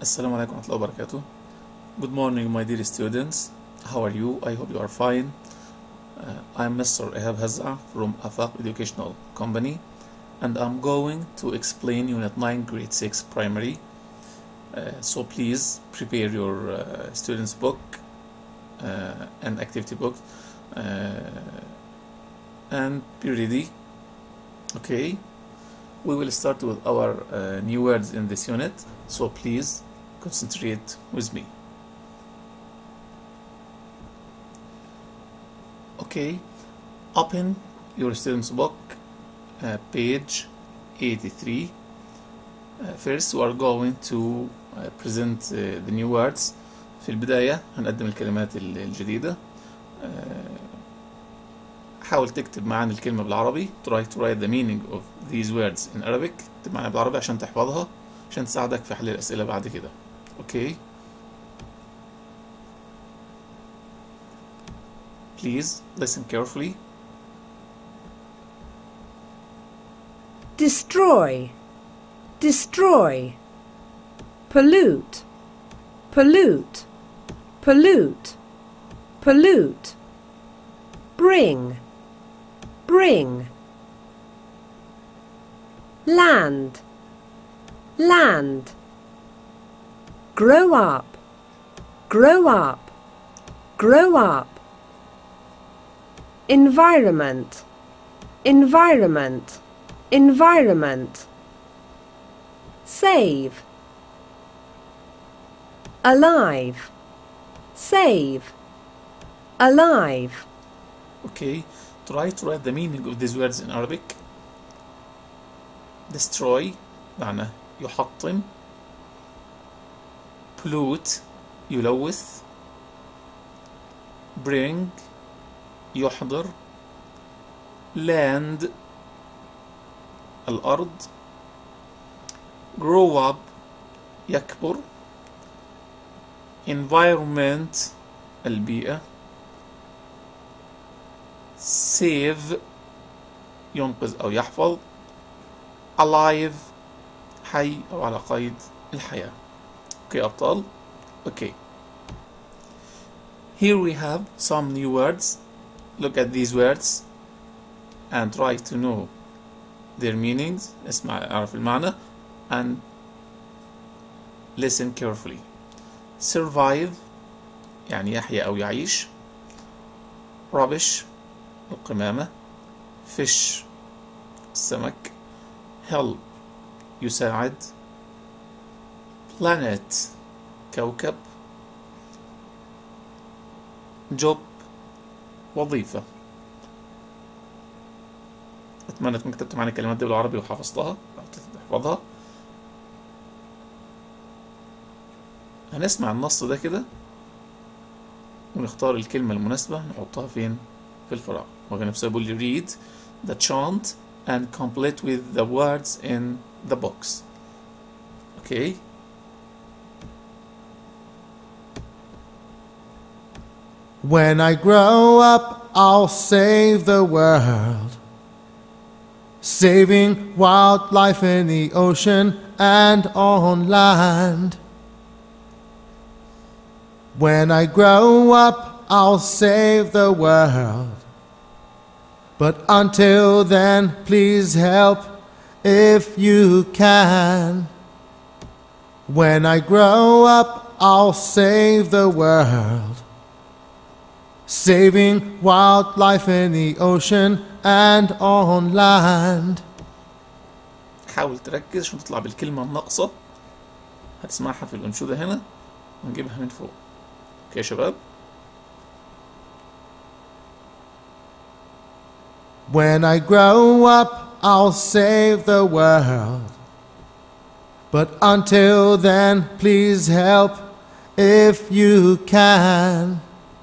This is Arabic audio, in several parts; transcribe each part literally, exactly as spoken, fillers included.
Assalamu alaikum wa rahmatullahi wa barakatuh. Good morning, my dear students. How are you? I hope you are fine. Uh, I'm Mister Ehab Hazza from Afaq Educational Company, and I'm going to explain Unit nine, Grade six Primary. Uh, so please prepare your uh, students' book uh, and activity book uh, and be ready. Okay, we will start with our uh, new words in this unit, so please concentrate with me. Okay, open your students' book, uh, page eighty-three. Uh, first we are going to uh, present uh, the new words. في البداية هنقدم الكلمات الجديدة. uh, حاول تكتب معانا الكلمة بالعربي. Try to write the meaning of these words in Arabic. اكتب معانا بالعربي عشان تحفظها، عشان تساعدك في حل الأسئلة بعد كده. Okay. Please listen carefully. Destroy, destroy. Pollute, pollute, pollute, pollute. Bring, bring. Land, land. Grow up, grow up, grow up. Environment, environment, environment. Save, alive, save, alive. Okay, try to write the meaning of these words in Arabic. Destroy معناه يحطم. Pollute يلوث. Bring يحضر. Land الأرض. Grow up يكبر. Environment البيئة. Save ينقذ أو يحفظ. Alive حي أو على قيد الحياة. Okay أبطال. Okay. Here we have some new words. Look at these words and try to know their meanings. اسمع اعرف المعنى and listen carefully. Survive يعني يحيا أو يعيش. Rubbish القمامة. Fish السمك. Help يساعد. Planet كوكب. Job وظيفة. أتمنى تكون كتبت معانا الكلمات دي بالعربي وحفظتها أو تحفظها. هنسمع النص ده كده ونختار الكلمة المناسبة نحطها فين؟ في الفراغ. We're going to simply read the chant and complete with the words in the box. Okay? When I grow up, I'll save the world, saving wildlife in the ocean and on land. When I grow up, I'll save the world, but until then, please help if you can. When I grow up, I'll save the world, saving wildlife in the ocean and on land. حاول تركز عشان تطلع بالكلمة الناقصة. هتسمعها في الأنشودة هنا ونجيبها من فوق. اوكي يا شباب؟ When I grow up, I'll save the world, but until then, please help if you can.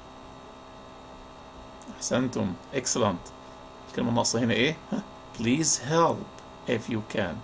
أحسنتم. Excellent. الكلمة الناقصة هنا إيه؟ Please help if you can.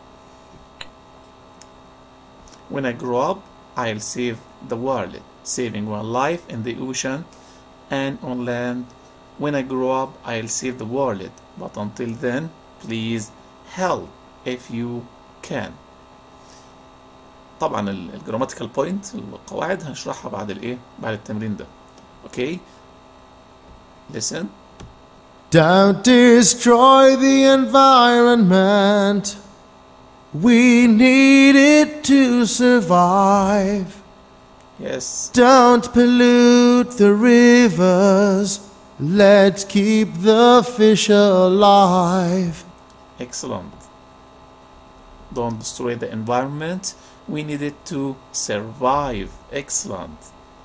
When I grow up, I'll save the world, saving one life in the ocean and on land. When I grow up, I'll save the world, but until then, please help if you can. طبعا الجراماتيكال بوينت القواعد هنشرحها بعد الايه بعد التمرين ده. اوكي listen. Don't destroy the environment. We need it to survive. Yes. Don't pollute the rivers. Let's keep the fish alive. Excellent. Don't destroy the environment. We need it to survive. Excellent.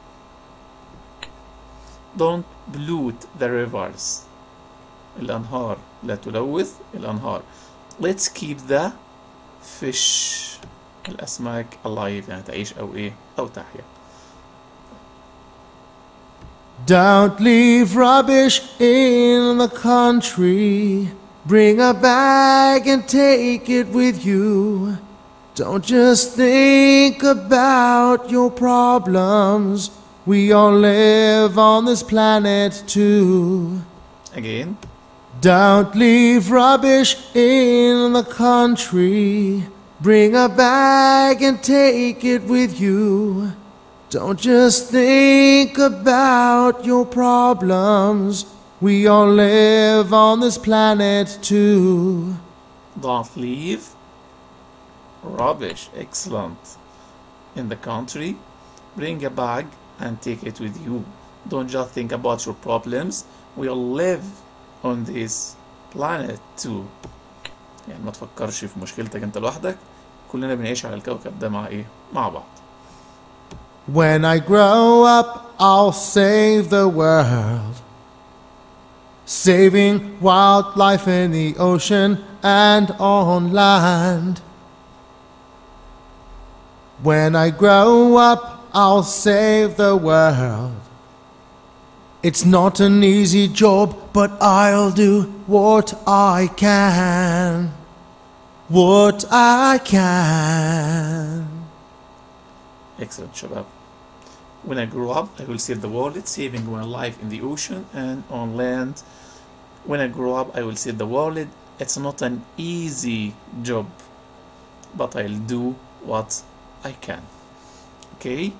Don't pollute the rivers. الأنهار لا تلوث الأنهار. Let's keep the fish الأسماك alive يعني تعيش أو إيه أو تحيا. Don't leave rubbish in the country. Bring a bag and take it with you. Don't just think about your problems. We all live on this planet too. Again. Don't leave rubbish in the country. Bring a bag and take it with you. Don't just think about your problems. We all live on this planet too. Don't leave rubbish. Excellent. In the country. Bring a bag and take it with you. Don't just think about your problems. We all live on this planet too. يعني ما تفكرش في مشكلتك انت لوحدك. كلنا بنعيش على الكوكب ده مع ايه؟ مع بعض. When I grow up, I'll save the world. Saving wildlife in the ocean and on land. When I grow up, I'll save the world. It's not an easy job, but I'll do what I can. What I can. Excellent, شباب. When I grow up, I will save the world, saving wildlife in the ocean and on land. When I grow up, I will save the world. It's not an easy job, but I'll do what I can. Okay?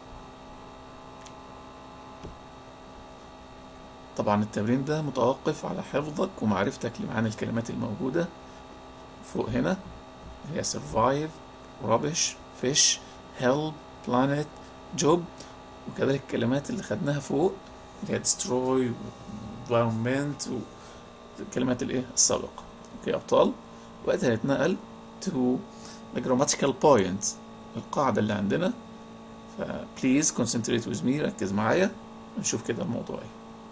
طبعا التمرين ده متوقف على حفظك ومعرفتك لمعاني الكلمات الموجودة فوق هنا. هي survive, rubbish, fish, help, planet, job، وكذلك الكلمات اللي خدناها فوق اللي هي destroy، environment، والكلمات الايه السابقة. اوكي أبطال، وقتها هنتنقل to the grammatical point القاعدة اللي عندنا. ف please concentrate with me، ركز معايا ونشوف كده الموضوع ايه.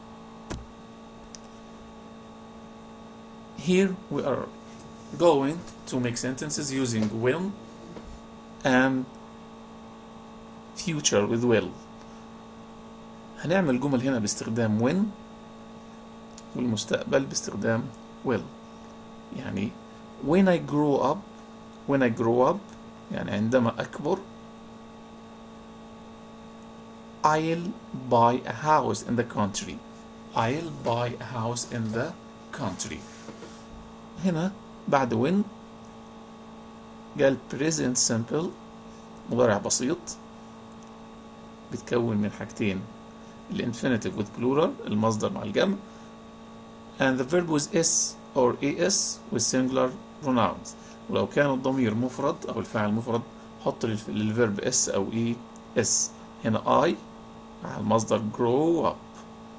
Here we are going to make sentences using will and future with will. هنعمل جمل هنا باستخدام when والمستقبل باستخدام will. يعني when I grow up when I grow up يعني عندما أكبر I'll buy a house in the country. I'll buy a house in the country. هنا بعد when قال present simple مضارع بسيط بيتكون من حاجتين، الانفينيتيف with plural المصدر مع الجمع and the verb with s or es with singular pronouns. ولو كان الضمير مفرد أو الفاعل مفرد حط للفيرب s أو es. هنا I مع المصدر grow up.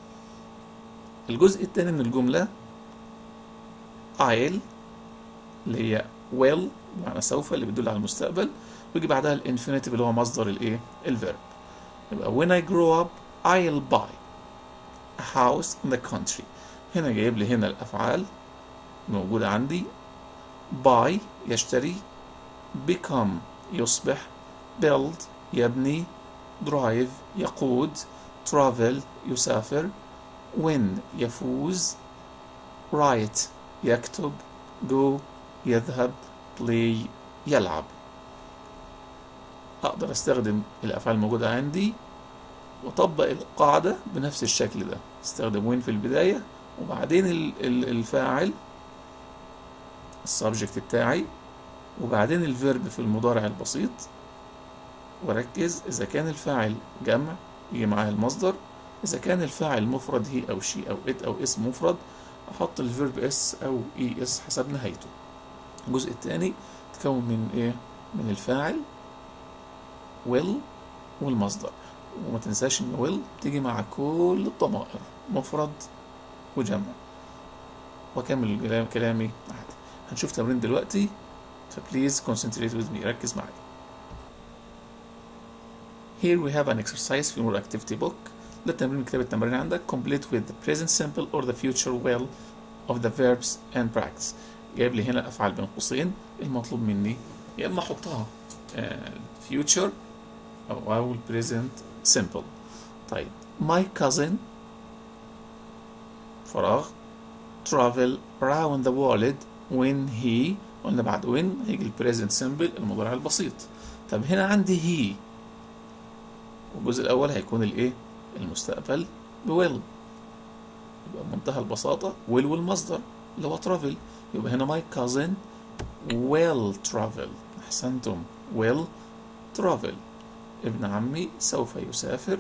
الجزء الثاني من الجملة I'll اللي هي will بمعنى سوف اللي بيدل على المستقبل، ويجي بعدها الانفينيتيف اللي هو مصدر الايه الفيرب. يبقى when I grow up I'll buy a house in the country. هنا جايب لي هنا الافعال موجودة عندي. buy يشتري، become يصبح، build يبني، drive يقود، travel يسافر، win يفوز، write يكتب، go يذهب، play يلعب. أقدر أستخدم الأفعال الموجودة عندي وأطبق القاعدة بنفس الشكل ده. استخدم وين في البداية، وبعدين الفاعل السبجكت بتاعي، وبعدين الفيرب في المضارع البسيط، وركز إذا كان الفاعل جمع يجي معاه المصدر، إذا كان الفاعل مفرد هي أو شي أو إت أو اسم مفرد أحط الفيرب اس أو اي اس حسب نهايته. الجزء الثاني تكون من إيه؟ من الفاعل will والمصدر، وما تنساش إن will تيجي مع كل الضمائر مفرد وجمع. وأكمل كلامي عادي. هنشوف تمرين دلوقتي، فبليز concentrate with me، ركز معايا. Here we have an exercise في more activity book. ده تمرين كتاب التمرين عندك. Complete with the present simple or the future well of the verbs and practice. جايب لي هنا الأفعال بين قوسين، المطلوب مني يا إما أحطها uh, future أو أو present simple. طيب my cousin فراغ travel around the world when he، قلنا بعد when هيجي ال present simple المضارع البسيط. طب هنا عندي he، والجزء الأول هيكون الإيه؟ المستقبل بwill، يبقى بمنتهى البساطة will والمصدر اللي هو travel، يبقى هنا my cousin will travel. أحسنتم، will travel. ابن عمي سوف يسافر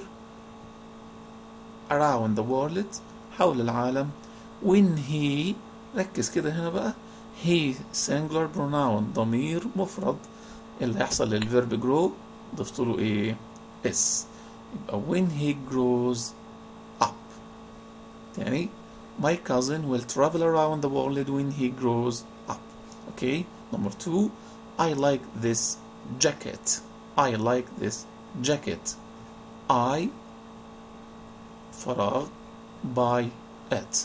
around the world حول العالم when he، ركز كده هنا بقى، he singular pronoun ضمير مفرد، اللي هيحصل للفيرب grow ضفت له ايه؟ اس، يبقى when he grows up. يعني my cousin will travel around the world when he grows up. Okay, number two, I like this jacket. I like this jacket. I فراغ buy it.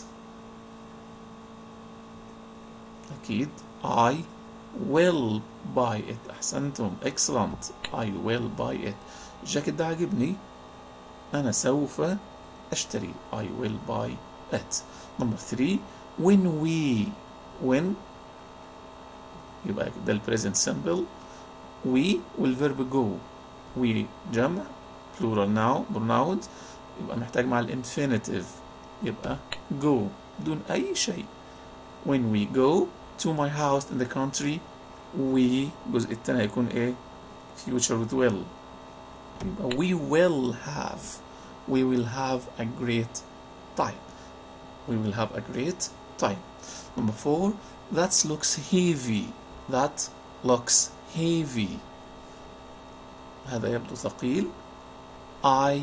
أكيد I will buy it. أحسنتم، excellent. I will buy it. الجاكيت ده عجبني، أنا سوف أشتري. I will buy it. number three, when we، when يبقى ده ال present simple، we والverb go. we جمع plural noun pronouns، يبقى محتاج مع ال infinitive يبقى go بدون أي شيء. when we go to my house in the country we، الجزء التاني هيكون ايه؟ future with will، يبقى we will have we will have a great time. we will have a great time. number four, that looks heavy. that looks heavy، هذا يبدو ثقيل. I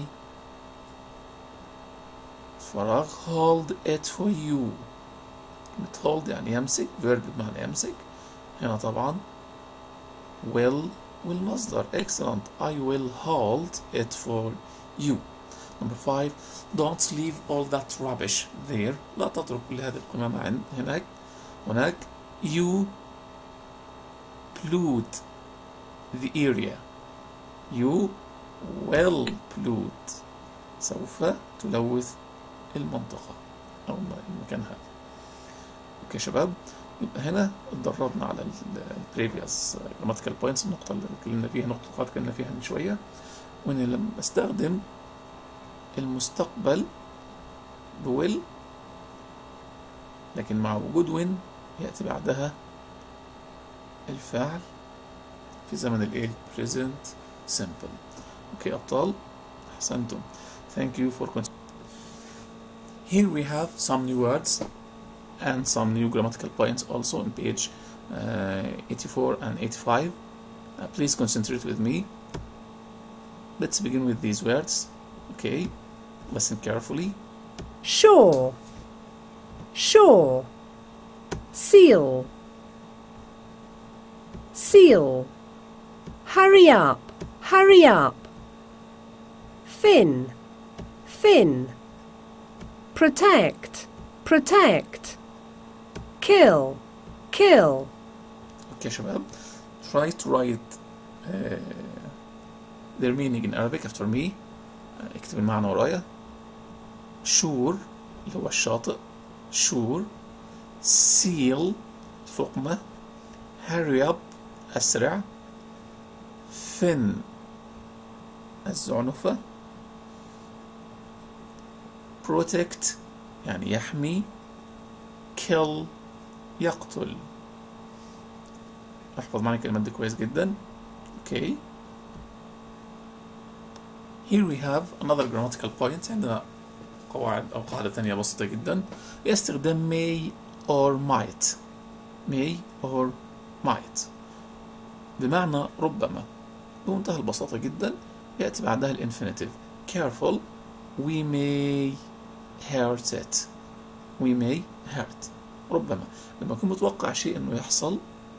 فراغ hold it for you. hold يعني يمسك، verb بمعنى يمسك، هنا طبعا will والمصدر. excellent. I will hold it for you. number five, don't leave all that rubbish there. لا تترك كل هذه القمامة عند هناك هناك. you pollute the area. you will pollute، سوف تلوث المنطقة أو المكان هذا. اوكي يا شباب، يبقى هنا اتدربنا على ال previous grammatical points، النقطة اللي اتكلمنا فيها، نقطة اللي اتكلمنا فيها من شوية، وإن لما استخدم المستقبل بwill لكن مع وجود when يأتي بعدها الفعل في زمن الايه؟ present simple. اوكي أبطال، أحسنتم. thank you for continuing. Here we have some new words and some new grammatical points also on page uh, eighty-four and eighty-five. Uh, please concentrate with me. Let's begin with these words. Okay, listen carefully. Sure, sure. Seal, seal. Hurry up, hurry up. Fin, fin. Protect, protect. Kill, kill. Okay شباب, try to write uh, their meaning in Arabic after me. uh, اكتب المعنى ورايا. Sure اللي هو الشاطئ، sure. Seal فقمة. Hurry up أسرع. Fin الزعنفة. Protect يعني يحمي. Kill يقتل. احفظ معي الكلمات دي كويس جدا. اوكي Here we have another grammatical point. عندنا قواعد أو قاعدة ثانية بسيطة جدا هي استخدام may or might. may or might بمعنى ربما. بمنتهى البساطة جدا يأتي بعدها الانفينيتيف. Careful, we may hurt it. we may hurt. ربما لما أكون متوقع شيء إنه يحصل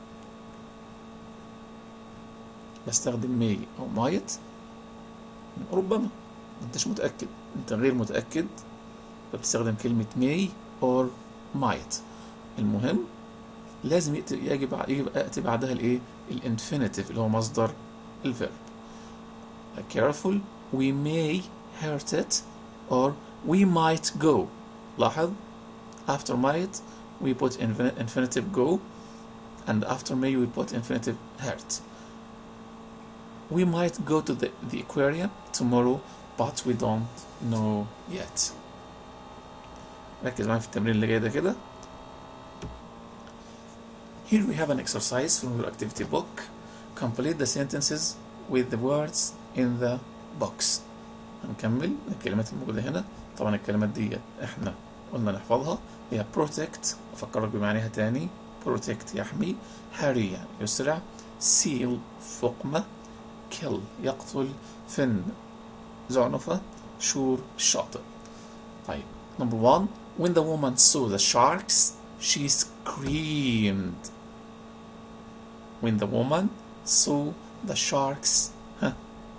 بستخدم may أو might. ربما أنتش متأكد، أنت غير متأكد، فبتستخدم كلمة may or might. المهم لازم يأتي يجب يجب يأتي بعدها الإيه؟ الانفينيتيف اللي هو مصدر الفيرب. Careful, we may hurt it or we might go. لاحظ after might we put infinitive go and after may we put infinitive hurt. We might go to the, the aquarium tomorrow but we don't know yet. ركز معايا في التمرين اللي جاي ده كده. Here we have an exercise from your activity book. Complete the sentences with the words in the box. هنكمل الكلمات الموجودة هنا. طبعا الكلمات دي احنا قلنا نحفظها. هي protect أفكرك بمعناها تاني. protect يحمي. hurry يعني يسرع. seal فقمة. kill يقتل. fin زعنفة. shore الشاطئ. طيب number one, when the woman saw the sharks she screamed. When the woman saw the sharks huh?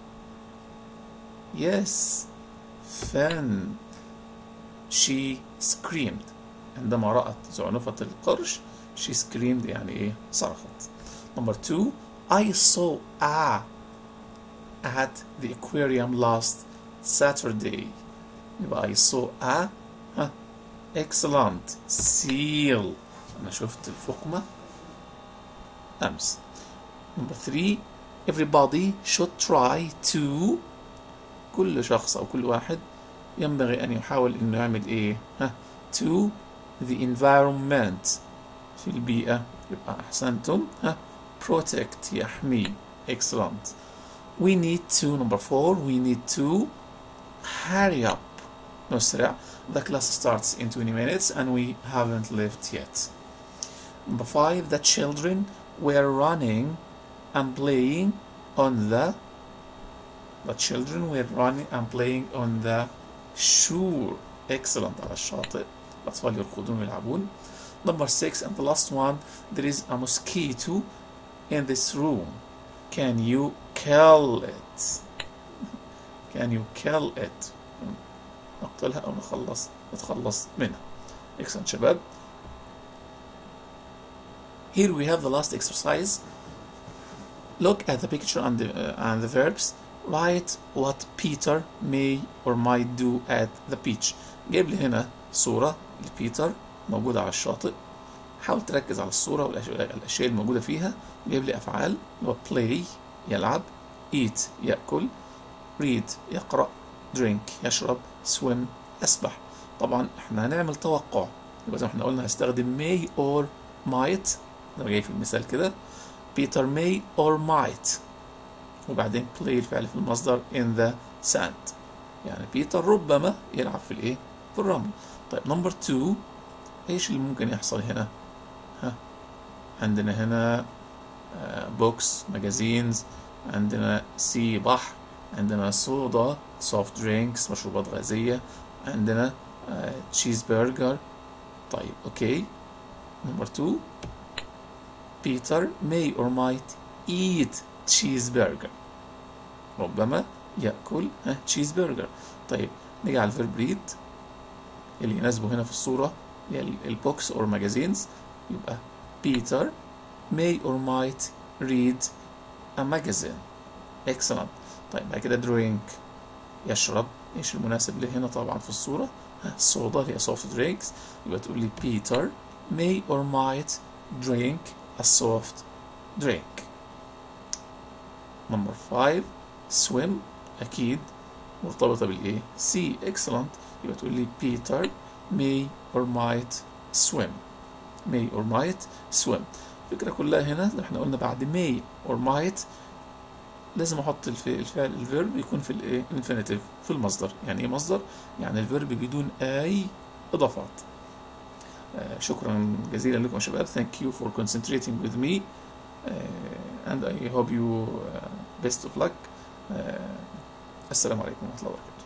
yes fin she screamed. عندما رأت زعنفة القرش she screamed يعني ايه صرخت. number two, I saw a at the aquarium last Saturday. يبقى I saw a ها excellent seal. أنا شفت الفقمة أمس. number three, everybody should try to. كل شخص أو كل واحد ينبغي أن يحاول إنه يعمل إيه ها to the environment في البيئة. يبقى أحسنتم ها protect يحمي excellent. we need to number four, we need to hurry up نسرع. the class starts in twenty minutes and we haven't left yet. number five, the children were running and playing on the the children were running and playing on the shore. excellent على الشاطئ. الأطفال يركضون ويلعبون. number six and the last one, there is a mosquito in this room. can you kill it? can you kill it? نقتلها أو نخلص نتخلص منها. excellent شباب. here we have the last exercise. look at the picture and the, uh, and the verbs. write what Peter may or might do at the beach. جايب لي هنا صورة لبيتر موجودة على الشاطئ. حاول تركز على الصورة والأشياء الموجودة فيها. جايب لي أفعال اللي هو play يلعب، eat يأكل، read يقرأ، drink يشرب، swim يسبح. طبعا احنا هنعمل توقع. يبقى زي ما احنا قلنا هستخدم may or might زي ما جاي في المثال كده. Peter may or might وبعدين play الفعل في المصدر in the sand. يعني بيتر ربما يلعب في الايه في الرمل. طيب نمبر two، ايش اللي ممكن يحصل هنا؟ ها عندنا هنا بوكس ماجازينز، عندنا سي بحر، عندنا صودا سوفت درينكس مشروبات غازية، عندنا تشيز برجر. طيب اوكي نمبر two، بيتر may or might eat cheeseburger. ربما يأكل ها تشيز برجر. طيب نيجي على الفيرب ريد اللي يناسبه هنا في الصورة اللي هي البوكس اور ماجازينز. يبقى بيتر may or might read a magazine. excellent. طيب بعد كده drink يشرب. ايش المناسب له هنا طبعا في الصورة؟ ها صودا اللي هي soft drinks. يبقى تقول لي بيتر may or might drink a soft drink. number five، swim أكيد مرتبطة بالإيه؟ سي. excellent. يبقى تقول لي بيتر may or might swim. may or might swim. الفكرة كلها هنا زي ما احنا قلنا بعد may or might لازم احط الف- الفعل الفيرب يكون في الايه infinitive في المصدر. يعني ايه مصدر؟ يعني الفيرب بدون اي اضافات. آه، شكرا جزيلا لكم يا شباب. thank you for concentrating with me uh, and I hope you uh, best of luck. uh, السلام عليكم ورحمة الله وبركاته.